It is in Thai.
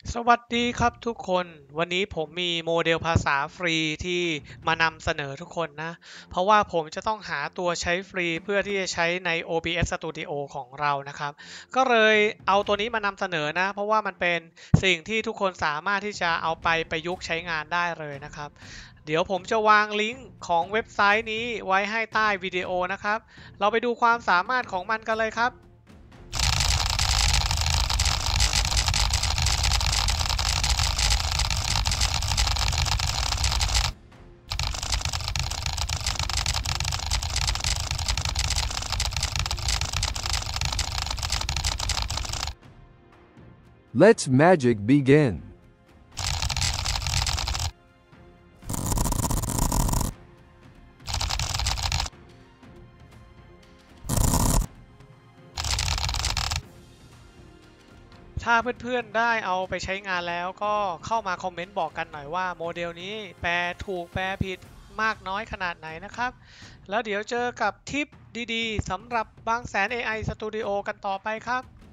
สวัสดีครับทุกคนวันนี้ผมมีโมเดลภาษาฟรีที่มานำเสนอทุกคนนะเพราะว่าผมจะต้องหาตัวใช้ฟรีเพื่อที่จะใช้ใน OBS Studio ของเรานะครับก็เลยเอาตัวนี้มานำเสนอนะเพราะว่ามันเป็นสิ่งที่ทุกคนสามารถที่จะเอาไปประยุกต์ใช้งานได้เลยนะครับเดี๋ยวผมจะวางลิงก์ของเว็บไซต์นี้ไว้ให้ใต้วิดีโอนะครับเราไปดูความสามารถของมันกันเลยครับ Let's magic begin. ถ้าเพื่อนๆได้เอาไปใช้งานแล้วก็เข้ามาคอมเมนต์บอกกันหน่อยว่าโมเดลนี้แปลถูกแปลผิดมากน้อยขนาดไหนนะครับแล้วเดี๋ยวเจอกับทิปดีๆสำหรับบางแสน AI Studio กันต่อไปครับ